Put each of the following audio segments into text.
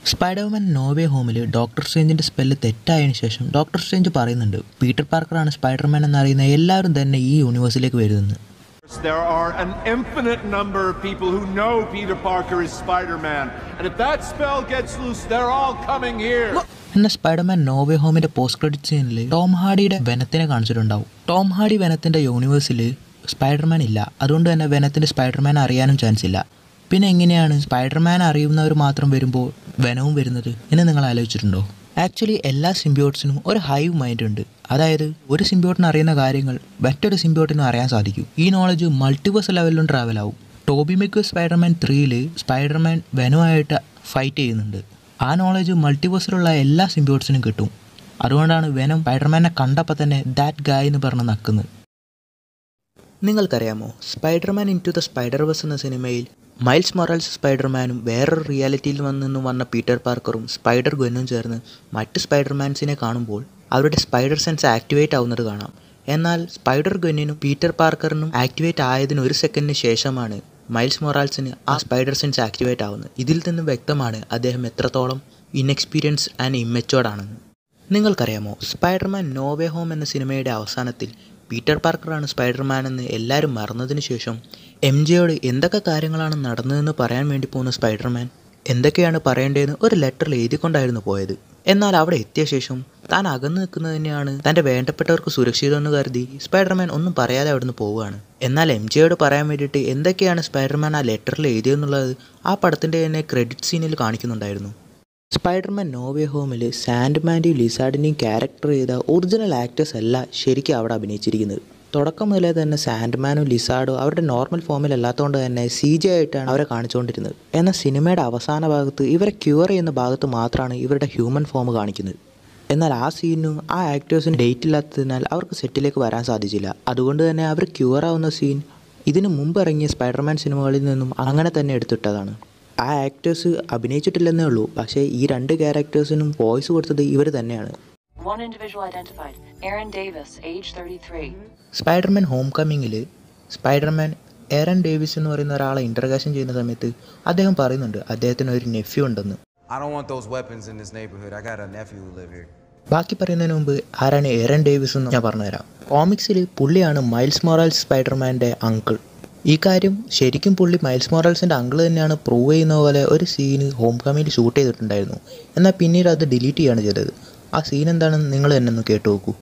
Spiderman No Way ഹോമിൽ doctor സ്ട്രേഞ്ചിൻ്റെ spell തെറ്റായതിനു ശേഷം ഡോക്ടർ സ്ട്രേഞ്ച് പറയുന്നുണ്ട് പീറ്റർ പാർക്കറാണ് സ്പൈഡർമാൻ എന്നറിയുന്ന എല്ലാവരും തന്നെ ഈ യൂണിവേഴ്സിലേക്ക് വരുന്നത്. There are an infinite number of people who know Peter Parker is Spider-Man, and if that spell gets loose, they're all coming here. എന്നാൽ സ്പൈഡർമാൻ നോവേ ഹോമിൻ്റെ പോസ്റ്റ് ക്രെഡിറ്റ് സീനിൽ ടോം ഹാഡിയുടെ വെനത്തിനെ കാണിച്ചിട്ടുണ്ടാവും. ടോം ഹാഡി വെനത്തിൻ്റെ യൂണിവേഴ്സിൽ സ്പൈഡർമാൻ ഇല്ല, അതുകൊണ്ട് തന്നെ വെനത്തിൻ്റെ സ്പൈഡർമാൻ അറിയാനും ചാൻസ് ഇല്ല. പിന്നെ എങ്ങനെയാണ് സ്പൈഡർമാൻ അറിയുന്നവർ മാത്രം വരുമ്പോൾ വെനവും വരുന്നത് എന്ന് നിങ്ങൾ ആലോചിച്ചിട്ടുണ്ടോ? ആക്ച്വലി എല്ലാ സിംബിയോട്സിനും ഒരു ഹൈവ് മൈൻഡ് ഉണ്ട്. അതായത് ഒരു സിംബിയോട്ടിന് അറിയുന്ന കാര്യങ്ങൾ മറ്റൊരു സിംബിയോട്ടിനും അറിയാൻ സാധിക്കും. ഈ നോളജ് മൾട്ടിവേഴ്സ് ലെവലിലും ട്രാവൽ ആവും. ടോബി മെഗ്വയർ സ്പൈഡർമാൻ 3 സ്പൈഡർമാൻ വെനുമായിട്ട് ഫൈറ്റ് ചെയ്യുന്നുണ്ട്. ആ നോളജ് മൾട്ടിവേഴ്സിലുള്ള എല്ലാ സിംബിയോട്സിനും കിട്ടും. അതുകൊണ്ടാണ് വെനം സ്പൈഡർമാനെ കണ്ടപ്പോൾ തന്നെ ദാറ്റ് ഗായ് എന്ന് പറഞ്ഞ് നക്കുന്നത്. നിങ്ങൾക്കറിയാമോ, സ്പൈഡർമാൻ ഇൻടു ദ സ്പൈഡർവേഴ്സ് എന്ന സിനിമയിൽ മൈൽസ് മൊറാൽസ് സ്പൈഡർമാനും വേറൊരു റിയാലിറ്റിയിൽ നിന്നും വന്ന പീറ്റർ പാർക്കറും സ്പൈഡർ ഗെന്നും ചേർന്ന് മറ്റ് സ്പൈഡർമാൻസിനെ കാണുമ്പോൾ അവരുടെ സ്പൈഡർ സെൻസ് ആക്ടിവേറ്റ് ആവുന്നത് കാണാം. എന്നാൽ സ്പൈഡർ ഗെന്നിനും പീറ്റർ പാർക്കറിനും ആക്ടിവേറ്റ് ആയതിന് 1 സെക്കൻഡിന് ശേഷമാണ് മൈൽസ് മൊറാൽസിന് ആ സ്പൈഡർ സെൻസ് ആക്ടിവേറ്റ് ആവുന്നത്. ഇതിൽ നിന്നും വ്യക്തമാണ് അദ്ദേഹം എത്രത്തോളം ഇൻഎക്സ്പീരിയൻസ് ആൻഡ് ഇമ്മച്യൂർഡ് ആണെന്ന്. നിങ്ങൾക്കറിയാമോ, സ്പൈഡർമാൻ നോവേ ഹോം എന്ന സിനിമയുടെ അവസാനത്തിൽ പീറ്റർ പാർക്കറാണ് സ്പൈഡർമാൻ എന്ന് എല്ലാവരും മറന്നതിന് ശേഷം MJയോട് എന്തൊക്കെ കാര്യങ്ങളാണ് നടന്നതെന്ന് പറയാൻ വേണ്ടി പോകുന്ന സ്പൈഡർമാൻ എന്തൊക്കെയാണ് പറയേണ്ടതെന്ന് ഒരു ലെറ്ററിൽ എഴുതിക്കൊണ്ടായിരുന്നു പോയത്. എന്നാൽ അവിടെ എത്തിയ ശേഷം താൻ അകന്നു നിൽക്കുന്നത് തന്നെയാണ് തൻ്റെ വേണ്ടപ്പെട്ടവർക്ക് സുരക്ഷിതമെന്ന് കരുതി സ്പൈഡർമാൻ ഒന്നും പറയാതെ അവിടുന്ന് പോവുകയാണ്. എന്നാൽ MJയോട് പറയാൻ വേണ്ടിയിട്ട് എന്തൊക്കെയാണ് സ്പൈഡർമാൻ ആ ലെറ്ററിൽ എഴുതിയെന്നുള്ളത് ആ പടത്തിൻ്റെ തന്നെ ക്രെഡിറ്റ് സീനിൽ കാണിക്കുന്നുണ്ടായിരുന്നു. സ്പൈഡർമാൻ നോവേ ഹോമിൽ സാൻഡ്മാൻ്റെയും ലിസാർഡിൻ്റെയും ക്യാരക്ടർ ചെയ്ത ഒറിജിനൽ ആക്ടേഴ്സ് അല്ല ശരിക്കും അവിടെ അഭിനയിച്ചിരിക്കുന്നത്. തുടക്കം മുതലേ തന്നെ സാൻഡ്മാനും ലിസാർഡും അവരുടെ നോർമൽ ഫോമിലല്ലാത്തതുകൊണ്ട് തന്നെ CG ആയിട്ടാണ് അവരെ കാണിച്ചുകൊണ്ടിരുന്നത്. എന്നാൽ സിനിമയുടെ അവസാന ഭാഗത്ത് ഇവരെ ക്യൂർ ചെയ്യുന്ന ഭാഗത്ത് മാത്രമാണ് ഇവരുടെ ഹ്യൂമൻ ഫോം കാണിക്കുന്നത്. എന്നാൽ ആ സീനും ആ ആക്ടേഴ്സിന് ഡേറ്റ് ഇല്ലാത്തതിനാൽ അവർക്ക് സെറ്റിലേക്ക് വരാൻ സാധിച്ചില്ല. അതുകൊണ്ട് തന്നെ അവർ ക്യൂർ ആവുന്ന സീൻ ഇതിനു മുമ്പ് ഇറങ്ങിയ സ്പൈഡർമാൻ സിനിമകളിൽ നിന്നും അങ്ങനെ തന്നെ എടുത്തിട്ടതാണ്. ആ ആക്ടേഴ്സ് അഭിനയിച്ചിട്ടില്ലെന്നേ ഉള്ളൂ, പക്ഷേ ഈ 2 ക്യാരക്ടേഴ്സിനും വോയിസ് കൊടുത്തത് ഇവർ തന്നെയാണ്. സ്പൈഡർമാൻ ഹോം കമ്മിങ്ങിൽ സ്പൈഡർമാൻ എറൻ ഡേവിസ് എന്ന് പറയുന്ന ഒരാളെ ഇൻ്റർഗേഷൻ ചെയ്യുന്ന സമയത്ത് അദ്ദേഹം പറയുന്നുണ്ട് അദ്ദേഹത്തിന് ഒരു നെഫ്യൂ ഉണ്ടെന്ന്. ബാക്കി പറയുന്നതിന് മുമ്പ് ആരാണ് എറൻ ഡേവിസ് എന്ന് ഞാൻ പറഞ്ഞുതരാം. കോമിക്സിൽ പുള്ളിയാണ് മൈൽസ് മൊറാൽസ് സ്പൈഡർമാൻ്റെ അങ്കിൾ. ഈ കാര്യം ശരിക്കും പുള്ളി മൈൽസ് മൊറാൽസിൻ്റെ അങ്കിൾ തന്നെയാണ് പ്രൂവ് ചെയ്യുന്ന പോലെ ഒരു സീന് ഹോം കമ്മിങ്ങിൽ ഷൂട്ട് ചെയ്തിട്ടുണ്ടായിരുന്നു. എന്നാൽ പിന്നീട് അത് ഡിലീറ്റ് ചെയ്യാണ് ചെയ്തത്. ആ സീൻ എന്താണെന്ന് നിങ്ങൾ തന്നെ ഒന്ന് കേട്ടു നോക്കൂ.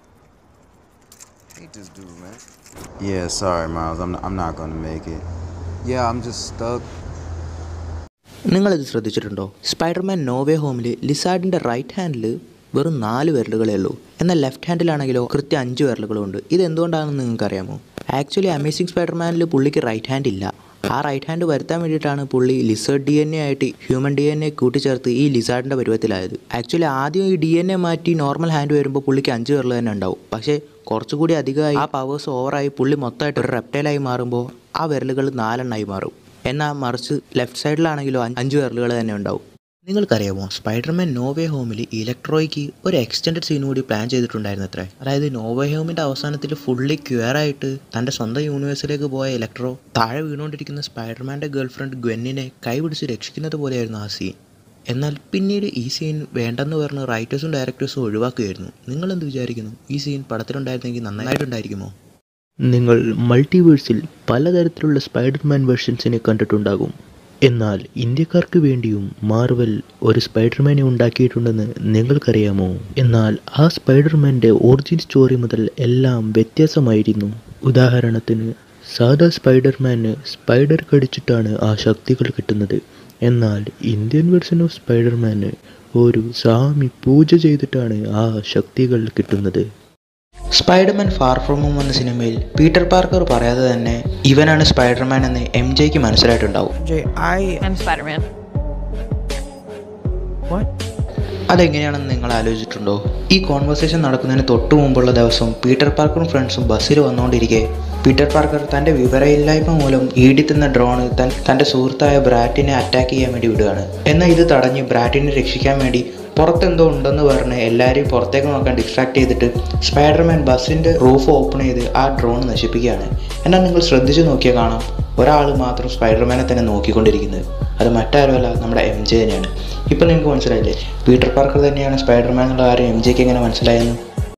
നിങ്ങളിത് ശ്രദ്ധിച്ചിട്ടുണ്ടോ? സ്പൈഡർമാൻ നോവേ ഹോമിൽ ലിസാർഡിൻ്റെ റൈറ്റ് ഹാൻഡിൽ വെറും 4 വിരലുകളേ ഉള്ളൂ. എന്നാൽ ലെഫ്റ്റ് ഹാൻഡിലാണെങ്കിലോ കൃത്യം 5 വിരലുകളുണ്ട്. ഇത് എന്തുകൊണ്ടാണെന്ന് നിങ്ങൾക്കറിയാമോ? ആക്ച്വലി അമേസിംഗ് സ്പൈഡർമാനിൽ പുള്ളിക്ക് റൈറ്റ് ഹാൻഡ് ഇല്ല. ആ റൈറ്റ് ഹാൻഡ് വരുത്താൻ വേണ്ടിയിട്ടാണ് പുള്ളി ലിസേർഡ് DNA ആയിട്ട് ഹ്യൂമൻ DNA കൂട്ടിച്ചേർത്ത് ഈ ലിസാർഡിൻ്റെ പരുവത്തിലായത്. ആക്ച്വലി ആദ്യം ഈ DNA മാറ്റി നോർമൽ ഹാൻഡ് വരുമ്പോൾ പുള്ളിക്ക് 5 വിരൽ തന്നെ ഉണ്ടാവും. പക്ഷേ കുറച്ചുകൂടി അധികമായി ആ പവേഴ്സ് ഓവറായി പുള്ളി മൊത്തമായിട്ട് ഒരു റെപ്റ്റൈലായി മാറുമ്പോൾ ആ വിരലുകൾ 4 മാറും. എന്നാൽ മറിച്ച് ലെഫ്റ്റ് സൈഡിലാണെങ്കിലോ 5 വിരലുകൾ തന്നെ ഉണ്ടാവും. നിങ്ങൾക്കറിയാമോ, സ്പൈഡർമാൻ നോവേ ഹോമിൽ ഇലക്ട്രോയ്ക്ക് ഒരു എക്സ്റ്റെൻഡഡ് സീൻ കൂടി പ്ലാൻ ചെയ്തിട്ടുണ്ടായിരുന്നു അത്രേ. അതായത് നോവേ ഹോമിൻ്റെ അവസാനത്തിൽ ഫുള്ളി ക്യൂറായിട്ട് തൻ്റെ സ്വന്തം യൂണിവേഴ്സിലേക്ക് പോയ ഇലക്ട്രോ താഴെ വീണുകൊണ്ടിരിക്കുന്ന സ്പൈഡർമാൻ്റെ ഗേൾഫ്രണ്ട് ഗ്വെന്നിനെ കൈപിടിച്ച് രക്ഷിക്കുന്നത് പോലെയായിരുന്നു ആ സീൻ. എന്നാൽ പിന്നീട് ഈ സീൻ വേണ്ടെന്ന് പറഞ്ഞ് റൈറ്റേഴ്സും ഡയറക്ടേഴ്സും ഒഴിവാക്കുകയായിരുന്നു. നിങ്ങളെന്ത് വിചാരിക്കുന്നു? ഈ സീൻ പടത്തിലുണ്ടായിരുന്നെങ്കിൽ നന്നായിട്ടുണ്ടായിരിക്കുമോ? നിങ്ങൾ മൾട്ടിവേഴ്സിൽ പലതരത്തിലുള്ള സ്പൈഡർമാൻ വേർഷൻസിനെ കണ്ടിട്ടുണ്ടാകും. എന്നാൽ ഇന്ത്യക്കാർക്ക് വേണ്ടിയും മാർവൽ ഒരു സ്പൈഡർമാനെ ഉണ്ടാക്കിയിട്ടുണ്ടെന്ന് നിങ്ങൾക്കറിയാമോ? എന്നാൽ ആ സ്പൈഡർമാൻ്റെ ഒറിജിൻ സ്റ്റോറി മുതൽ എല്ലാം വ്യത്യാസമായിരുന്നു. ഉദാഹരണത്തിന് സാധാ സ്പൈഡർമാന് സ്പൈഡർ കടിച്ചിട്ടാണ് ആ ശക്തികൾ കിട്ടുന്നത്. എന്നാൽ ഇന്ത്യൻ വെർഷൻ ഓഫ് സ്പൈഡർമാന് ഒരു സ്വാമി പൂജ ചെയ്തിട്ടാണ് ആ ശക്തികൾ കിട്ടുന്നത്. സ്പൈഡർമാൻ ഫാർ ഫ്രം ഹോം എന്ന സിനിമയിൽ പീറ്റർ പാർക്കർ പറയാതെ തന്നെ ഇവനാണ് സ്പൈഡർമാൻ എന്ന് MJക്ക് മനസ്സിലായിട്ടുണ്ടാവും. അതെങ്ങനെയാണെന്ന് നിങ്ങൾ ആലോചിച്ചിട്ടുണ്ടോ? ഈ കോൺവെർസേഷൻ നടക്കുന്നതിന് തൊട്ടു മുമ്പുള്ള ദിവസം പീറ്റർ പാർക്കറും ഫ്രണ്ട്സും ബസ്സിൽ വന്നുകൊണ്ടിരിക്കെ പീറ്റർ പാർക്കർ തൻ്റെ വിവരമില്ലായ്മ മൂലം ഈടിത്തുന്ന ഡ്രോണ് തൻ്റെ സുഹൃത്തായ ബ്രാറ്റിനെ അറ്റാക്ക് ചെയ്യാൻ വേണ്ടി വിടുകയാണ്. എന്നാൽ ഇത് തടഞ്ഞ് ബ്രാറ്റിനെ രക്ഷിക്കാൻ വേണ്ടി പുറത്തെന്തോ ഉണ്ടെന്ന് പറഞ്ഞ് എല്ലാവരെയും പുറത്തേക്ക് നോക്കാൻ ഡിസ്ട്രാക്ട് ചെയ്തിട്ട് സ്പൈഡർമാൻ ബസ്സിൻ്റെ റൂഫ് ഓപ്പൺ ചെയ്ത് ആ ഡ്രോൺ നശിപ്പിക്കുകയാണ്. എന്നാൽ നിങ്ങൾ ശ്രദ്ധിച്ച് നോക്കിയാൽ കാണാം ഒരാൾ മാത്രം സ്പൈഡർമാനെ തന്നെ നോക്കിക്കൊണ്ടിരിക്കുന്നത്. അത് മറ്റാരുമല്ല, നമ്മുടെ MJ തന്നെയാണ്. ഇപ്പം നിങ്ങൾക്ക് മനസ്സിലായില്ലേ പീറ്റർ പാർക്കർ തന്നെയാണ് സ്പൈഡർമാൻ എന്നുള്ള കാര്യം MJക്ക് എങ്ങനെ മനസ്സിലായെന്ന്?